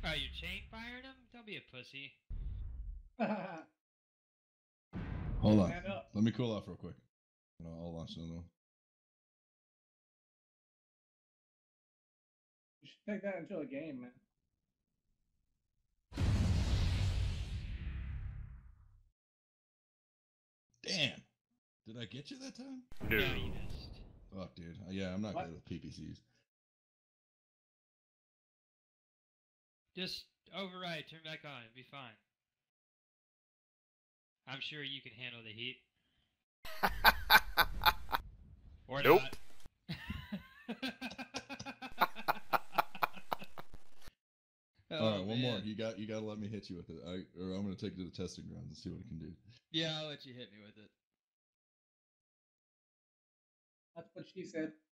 Oh, you chain fired him? Don't be a pussy. Hold on. Stand up. Let me cool off real quick. I'll launch another one. You should take that into a game, man. Damn. Did I get you that time? No, you missed. Fuck, dude. Yeah, I'm not What? good with PPCs. Just override, turn back on, it'll be fine. I'm sure you can handle the heat. Or Nope. not. All right, one more. man. You got to let me hit you with it. Or I'm gonna take it to the testing grounds and see what it can do. Yeah, I'll let you hit me with it. That's what she said.